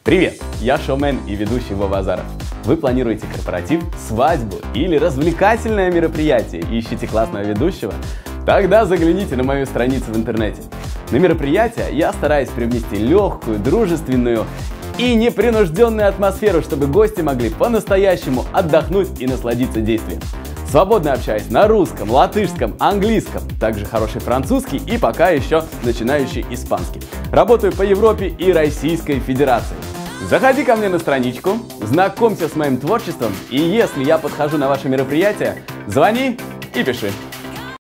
Привет, я шоумен и ведущий Вова Азаров. Вы планируете корпоратив, свадьбу или развлекательное мероприятие и ищете классного ведущего? Тогда загляните на мою страницу в интернете. На мероприятие я стараюсь привнести легкую, дружественную и непринужденную атмосферу, чтобы гости могли по-настоящему отдохнуть и насладиться действием. Свободно общаюсь на русском, латышском, английском, также хороший французский и пока еще начинающий испанский. Работаю по Европе и Российской Федерации. Заходи ко мне на страничку, знакомься с моим творчеством, и если я подхожу на ваше мероприятие, звони и пиши.